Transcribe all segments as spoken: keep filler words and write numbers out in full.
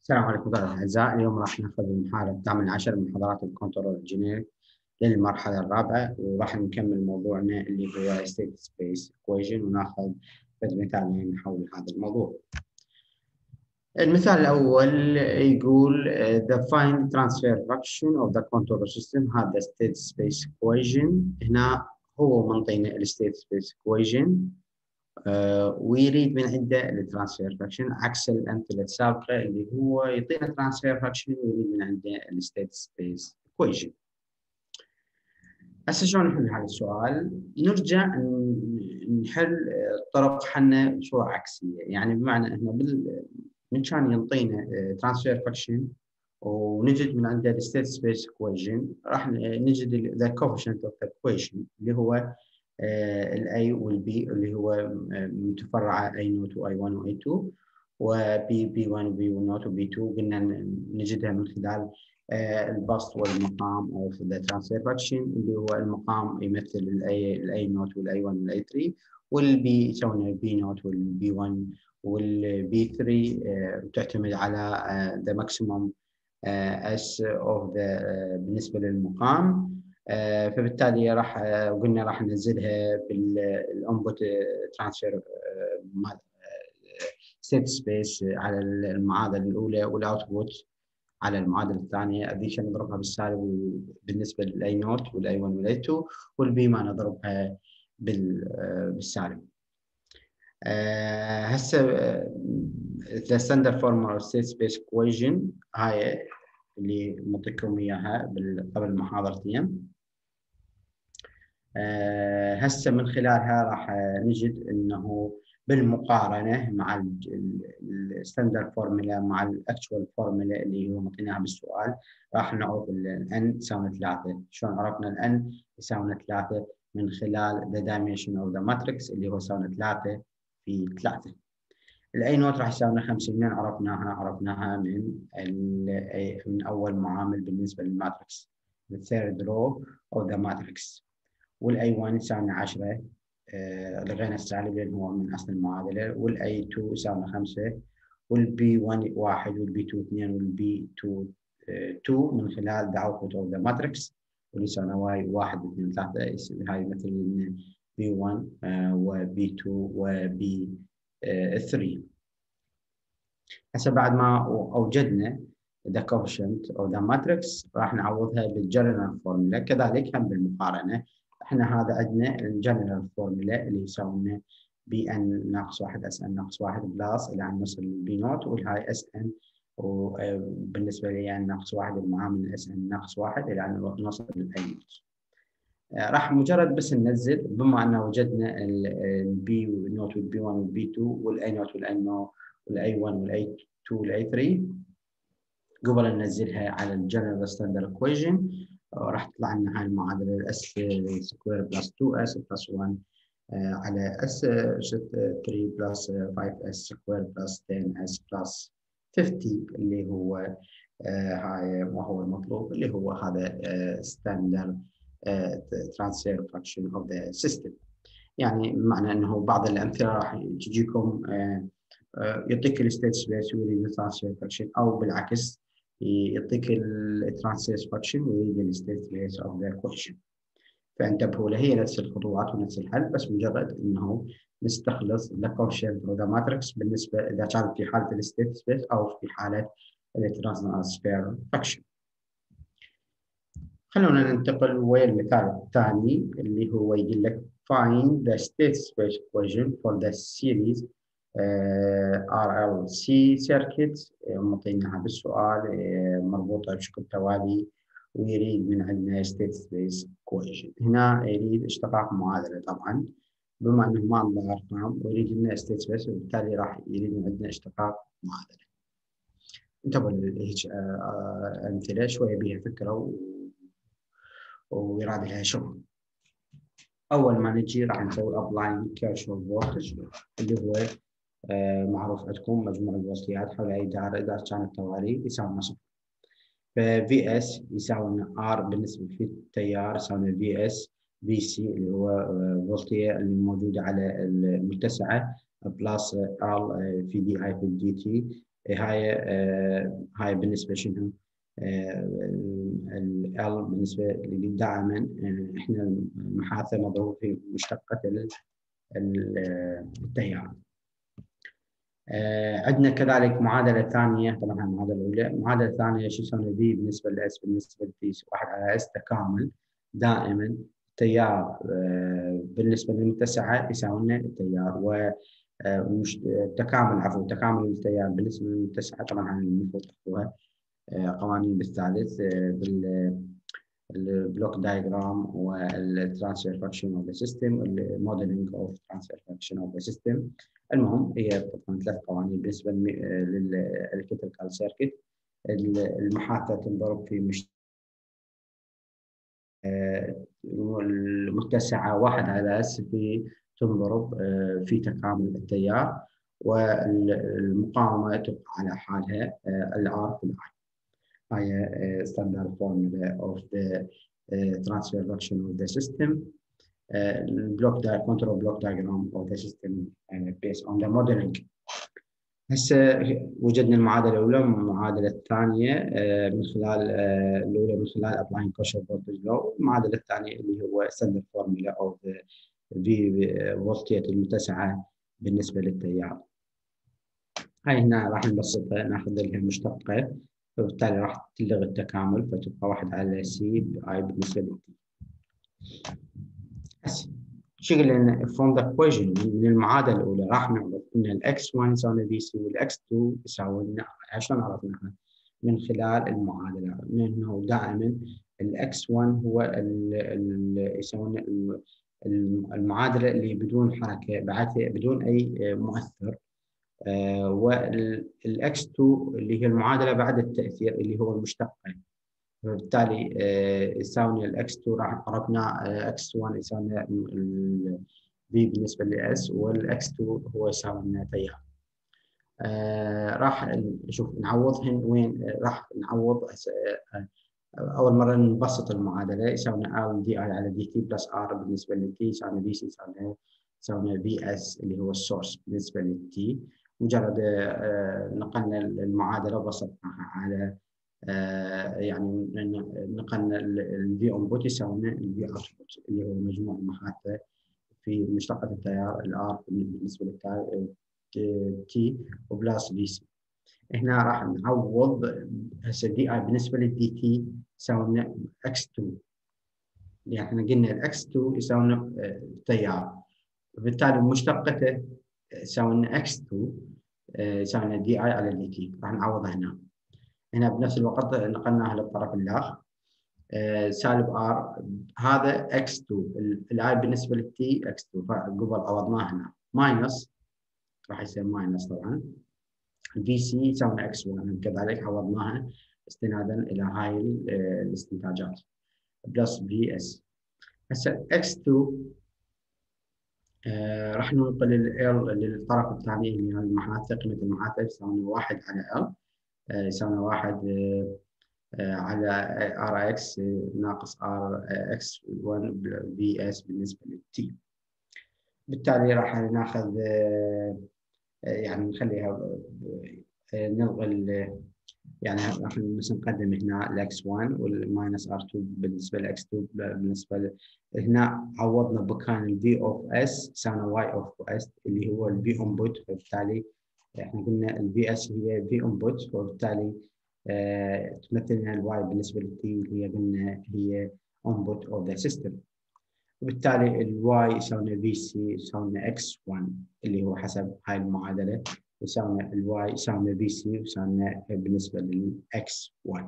السلام عليكم طلبة الأعزاء. اليوم راح ناخذ المحاضرة الثامنة عشر من محاضرات الكنترول انجينير للمرحلة الرابعة، وراح نكمل موضوعنا اللي هو state space equation، وناخذ مثالين حول هذا الموضوع. المثال الأول يقول uh, the find transfer function of the control system هذا state space equation. هنا هو منطينا ال state space equation Uh, ويريد من عنده الترانسفير فاكشن عكس الامثله السابقه اللي هو يعطينا ترانسفير فاكشن ويريد من عنده الستيت سبيس ايكويشن. هسه شلون نحل هذا السؤال؟ نرجع نحل طرق حلنا بصوره عكسيه، يعني بمعنى انه بال من كان يعطينا ترانسفير فاكشن ونجد من عنده الستيت سبيس ايكويشن، راح نجد ذا كوفيشنت اوف ايكويشن اللي هو الاي والبي اللي هو متفرعه اي نوت واي واحد واي اثنين وبي بي واحد وبي نوت وبي اثنين، قلنا نجدها من خلال البسط والمقام او ذا ترانسفير فاكشن اللي هو المقام يمثل الاي الاي نوت والاي واحد والاي ثلاثة، والبي يسوون البي نوت والبي واحد والبي ثلاثة تعتمد على ذا ماكسيموم اس اوف ذا بالنسبه للمقام. Uh, فبالتالي راح uh, قلنا راح ننزلها بالانبوت ترانسفير ستيت سبيس على المعادله الاولى، والاوتبوت على المعادله الثانيه. اديشن نضربها بالسالب بالنسبه للاي نوت والاي واحد والاي اثنين، والبي ما نضربها بالسالب. uh, هسه ذا ستاندرد فورمولا ستيت سبيس ايكويشن هاي اللي معطيكم اياها قبل محاضرتين. أه هسه من خلالها راح نجد انه بالمقارنه مع الستاندرد فورمولا مع الاكتشوال فورمولا اللي هو معطيناها بالسؤال، راح نعرف الان يساوي ثلاثة. شلون عرفنا الان يساوي ثلاثة؟ من خلال the dimension of the matrix اللي هو يساوي ثلاثة في ثلاثة. الاي نوت راح يساوي خمسة. من عرفناها؟ عرفناها من من اول معامل بالنسبه للماتريكس الثيرد رو او ذا ماتريكس. والاي واحد يساوي عشرة، آه لغينا السالب لان هو من اصل المعادله. والاي اثنين يساوي خمسة، والبي واحد والبي اثنين اثنين والبي اثنين اثنين من خلال ذا اوتبوت اوف ذا ماتريكس واللي يساوي واي واحد اثنين ثلاثة. هاي مثل بي واحد وبي اثنين وبي ثلاثة. هسه بعد ما اوجدنا ذا كوفيشنت او ذا ماتريكس راح نعوضها بالجنرال فورمولا. كذلك هم بالمقارنه احنا هذا عندنا الجنرال فورمولا اللي يساوي لنا بي ان ناقص واحد اس ان ناقص واحد بلس الى ان نوصل للبي نوت، والهاي اس ان وبالنسبه لي ان ناقص واحد المعامل اس ان ناقص واحد الى ان نوصل للاي نوت. راح مجرد بس ننزل بما ان وجدنا البي نوت والبي واحد والبي اثنين والاي نوت والاي نوت والاي واحد والاي اثنين والاي ثلاثة، قبل ان ننزلها على الجنرال ستاندرد ايكويشن راح تطلع لنا هاي المعادله الاس سكوير بلس اثنين اس بلس واحد على اس ثلاثة بلس خمسة اس سكوير بلس عشرة اس بلس خمسين اللي هو هاي وهو المطلوب اللي هو هذا ستاندرد ترانسفير فاكشن اوف ذا سيستم. يعني بمعنى انه بعض الامثله راح تجيكم يعطيك الستيت سبيس ويريد الترانسفير فاكشن، او بالعكس يعطيك الترانسفير فاكشن ويريد الستيت سبيس اوف ذا كويشن. فانتبهوا له، هي نفس الخطوات ونفس الحل، بس مجرد انه نستخلص ذا كوفيشنت او ذا ماتريكس بالنسبه اذا كانت في حاله الستيت سبيس او في حاله الترانسفير فاكشن. خلونا ننتقل ويا المثال الثاني اللي هو يقول لك find the state space equation for the series ار ال سي circuit. معطيناها بالسؤال مربوطه بشكل توالي، ويريد من عندنا state space equation. هنا يريد اشتقاق معادله طبعا بما انه ما عنده ارقام ويريد لنا state space، وبالتالي راح يريد من عندنا اشتقاق معادله. انتبهوا لهيك امثله شويه بيها فكره ويراد لها شغل. اول ما نجي راح نسوي ابلاين كيرشوف فولتج اللي هو آه معروف عندكم مجموع الوصليات حول اي دائره اذا كانت توالي يساوي صفر. ففي اس يساوي ار بالنسبه في التيار يساوي في اس في سي اللي هو فولتيه اللي موجوده على المتسعه بلس ال في دي اي في دي تي هاي آه هاي بالنسبة شنو ال L بالنسبة اللي دائما آه احنا المحاثة مضروب في مشتقة التيار. آه عندنا كذلك معادلة ثانية، طبعا المعادلة الأولى. المعادلة الثانية شو يسمى في بالنسبة ل S بالنسبة ل T واحد على S تكامل. دائما التيار آه بالنسبة للمتسعة يساوي لنا التيار، و التكامل عفوا تكامل التيار بالنسبة للمتسعة. طبعا هذه المفروض تحفظوها قوانين بالثالث البلوك دايجرام والترانسفير فانكشن اوف ذا سيستم والموديلنج اوف ترانسفير فانكشن اوف ذا سيستم. المهم هي طبعا ثلاث قوانين بالنسبه للالكتريكال سيركت. المحاثه تنضرب في مش المتسعه واحد على اس في تنضرب في تكامل التيار، والمقاومه تبقى على حالها الار في الاي. هي standard formula of the uh, transfer function of the system. block the control block diagram of the system uh, based on the modeling. هسه وجدنا المعادله الاولى والمعادله الثانيه uh, من خلال uh, الاولى من خلال applying Kirchhoff voltage law، والمعادله الثانيه اللي هو standard formula of the V فولتيه المتسعه بالنسبه للتيار. هاي هنا راح نبسطها، ناخذ لها مشتقه، فبالتالي راح تلغي التكامل فتبقى واحد على سي باي بالنسبه للتي. هسه شغل لنا from the equation من المعادله الاولى راح نعرف ان الاكس واحد يساوي في سي والاكس اثنين يساوي لنا. شلون عرفناها؟ من خلال المعادله، لانه دائما الاكس واحد هو اللي يساوي المعادله اللي بدون حركه بعدها بدون اي مؤثر، آه والاكس اثنين اللي هي المعادله بعد التاثير اللي هو المشتقه. فبالتالي آه يساوي الاكس اثنين راح عرفنا اكس واحد يساوي في بالنسبه لاس، والاكس اثنين هو يساوي لنا تيار. آه راح نشوف نعوضهن وين. آه راح نعوض آه اول مره نبسط المعادله. يساوي ال دي اي على دي تي بلس ار بالنسبه للتي يساوي في سي يساوي يساوي في اس اللي هو السورس بالنسبه للتي. مجرد نقلنا المعادله وبسطناها على يعني نقلنا الفي انبوت يساوي الفي اوتبوت اللي هو مجموع المحاثه في مشتقه التيار الار بالنسبه للتي وبلاس في سي. هنا راح نعوض هسه دي اي بالنسبه للدي تي يساوي لنا اكس اثنين، يعني احنا قلنا الاكس اثنين يساوي لنا التيار، وبالتالي مشتقته يساوي لنا اكس اثنين يساوي لنا دي اي على دي تي. راح نعوضها هنا. هنا بنفس الوقت نقلناها للطرف الاخر سالب ار. هذا اكس اثنين الاي بالنسبه للتي اكس اثنين، فقبل عوضناه هنا ماينس راح يصير ماينس. طبعا في سي يساوي اكس واحد كذلك عوضناها استنادا الى هاي الاستنتاجات بلس في اس. هسه اكس اثنين آه راح ننقل ال للطرف الثاني اللي هي المحاثة. قيمة المحاثة يساوي واحد على ال آه يساوي واحد آه آه على ار اكس ناقص ار اكس واحد في اس بالنسبة للتي. بالتالي راح ناخذ آه يعني نخليها آه نلغي يعني راح مثلا نقدم هنا الاكس واحد والماينس ار اثنين بالنسبه لاكس اثنين بالنسبه ل... هنا عوضنا بكان الفي اوف اس يساوي واي اوف اس اللي هو الفي انبوت، فبالتالي احنا قلنا الفي اس هي في انبوت، وبالتالي آه تمثل لنا الواي بالنسبه للتي اللي هي قلنا هي انبوت اوف ذا سيستم. وبالتالي الواي يساوي في سي يساوي اكس واحد اللي هو حسب هاي المعادله يساوي الواي يساوي في سي يساوي بالنسبه للاكس واحد.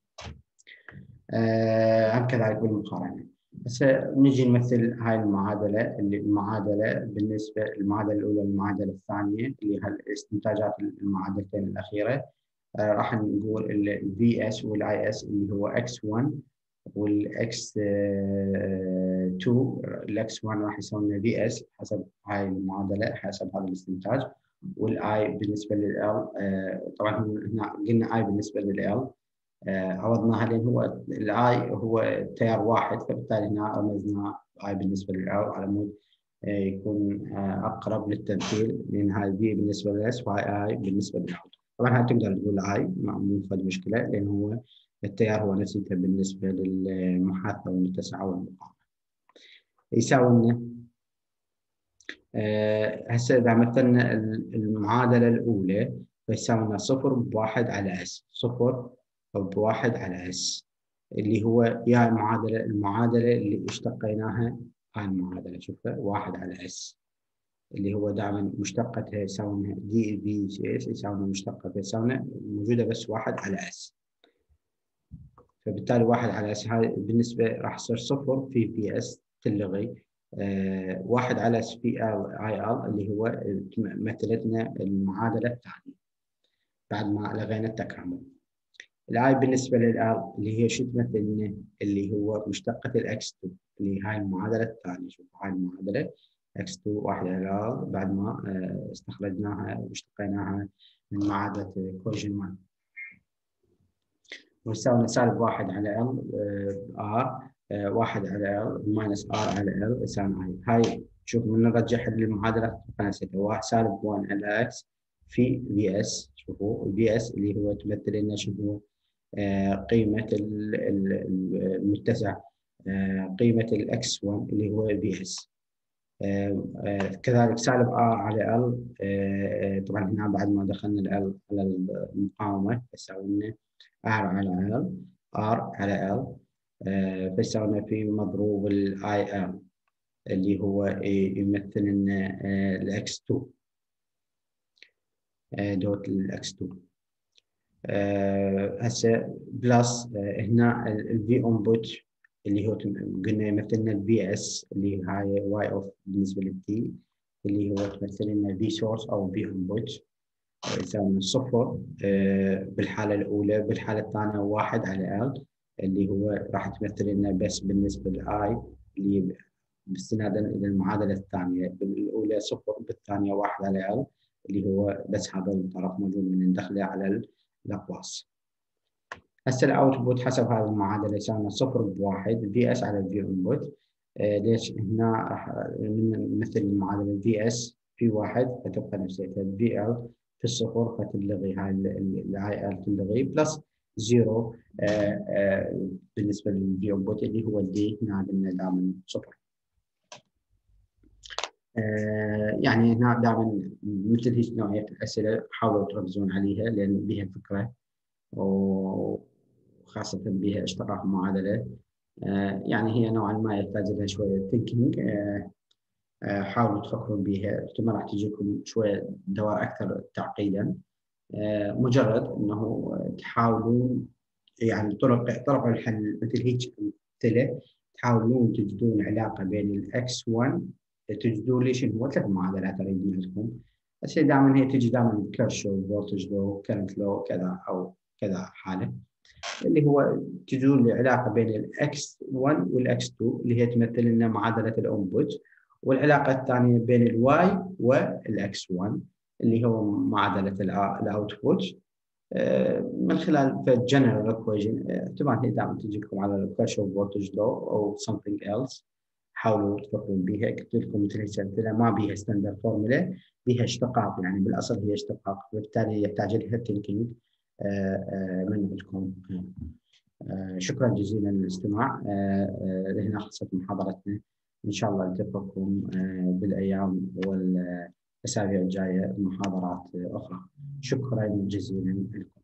آه هم كذلك بالمقارنه. هسه نجي نمثل هاي المعادله اللي المعادله بالنسبه المعادله الاولى والمعادله الثانيه اللي هي استنتاجات المعادلتين الاخيره. آه راح نقول الفي اس والاي اس اللي هو اكس واحد والاكس اثنين. الاكس واحد راح يساوي لنا في اس حسب هاي المعادله حسب هذا الاستنتاج، والاي بالنسبه لل آه طبعا هنا قلنا اي بالنسبه لل آه عوضناها لان هو الاي هو تيار واحد، فبالتالي هنا رمزنا اي بالنسبه لل على مود آه يكون آه اقرب للتمثيل، لان هاي في بالنسبه للاس وهاي اي بالنسبه للاوت. طبعا هاي تقدر تقول اي ما مو فد مشكله، لان هو التيار هو نسيته بالنسبه للمحاذاه والمتسعه والمقاومه. يساوي لنا آه، هسه اذا مثلنا المعادله الاولى فيساوي لنا صفر بواحد على اس، صفر بواحد على اس اللي هو يا المعادله المعادله اللي اشتقيناها. هاي المعادله شوفها واحد على اس اللي هو دائما مشتقتها يساوي لنا دي في سي اس، يساوي لنا مشتقتها يساوي لنا موجوده بس واحد على اس. فبالتالي واحد على اس هاي بالنسبه راح يصير صفر في في اس تلغي. آه واحد على اس في ال اي ال اللي هو مثلتنا المعادله الثانيه بعد ما لغينا التكامل. الاي بالنسبه للال اللي هي شو تمثلنا؟ اللي هو مشتقه الاكس اثنين اللي هاي المعادله الثانيه. شوف هاي المعادله اكس اثنين واحد على ال بعد ما آه استخرجناها واشتقيناها من معادله كوجن واحد، ويساوي سالب واحد على ال ار واحد على ال ماينس ار على ال يساوي اي. هاي شوف من نرجع المعادله نسيتها واحد سالب واحد على اكس في في اس. شوفوا في اس اللي هو تمثل لنا شو هو آه قيمه المتسع، آه قيمه الاكس واحد اللي هو في اس. آه آه كذلك سالب ار على ال آه طبعا هنا بعد ما دخلنا ال على المقاومه يساوي لنا ار على ال ار على ال آه فيساوي لنا في مضروب الاي ال اللي هو يمثل لنا آه الاكس اثنين آه دوت الاكس اثنين. هسه بلس آه هنا الفي انبوت اللي هو قلنا يمثل لنا الفي اس اللي هاي واي اوف بالنسبه للتي اللي هو تمثل لنا في سورس او في انبوت يساوي صفر آه بالحاله الاولى. بالحاله الثانيه واحد على ال اللي هو راح تمثل لنا بس بالنسبه للاي اللي باستنادا الى المعادله الثانيه. بالاولى صفر بالثانيه واحد على ال اللي هو بس هذا الطرف موجود من ندخله على الاقواس. هسه الاوتبوت حسب هذه المعادله يساوي صفر بواحد في اس على في انبوت. آه ليش هنا راح نمثل المعادله في اس في واحد فتبقى نفسيتها في ال في الصفر فتلغي هاي الاي ال تلغي بلس زيرو آه آه بالنسبه للفي انبوت اللي هو الدي هنا قلنا دائما صفر. آه يعني هنا دائما مثل هيك نوعيه الاسئله حاولوا تركزون عليها لان بها فكره وخاصة بها اشتقاق معادلة. آه يعني هي نوعا ما يحتاج لها شوية ثينكينج. آه آه حاولوا تفكرون بها احتمال راح تجيكم شوية دوائر أكثر تعقيدا. آه مجرد أنه تحاولون يعني طرق طرق الحل مثل هيك أمثلة تحاولون تجدون علاقة بين الإكس واحد تجدون ليش هو ثلاث معادلات أريد منكم. بس دائما هي تجي دائما كيرشوف فولتج لو كرنت لو كذا أو كذا حالة اللي هو تجون العلاقه بين الاكس واحد والاكس اثنين اللي هي تمثل لنا معادله الانبوت، والعلاقه الثانيه بين الواي والاكس واحد اللي هو معادله الاوتبوت من خلال الجنرال ايكويشن. طبعا هي دائما تجيكم على الكيرشوف فولتج لو او something else. حاولوا تفكرون بها. قلت لكم مثل هسه ما بيها ستاندرد فورمولا، بيها اشتقاق يعني بالاصل هي اشتقاق وبالتالي يحتاج لها ثينكينج من عندكم. شكرا جزيلا للاستماع. لهنا خلصت محاضرتنا. ان شاء الله نلتقيكم بالايام والاسابيع الجايه محاضرات اخرى. شكرا جزيلا لكم.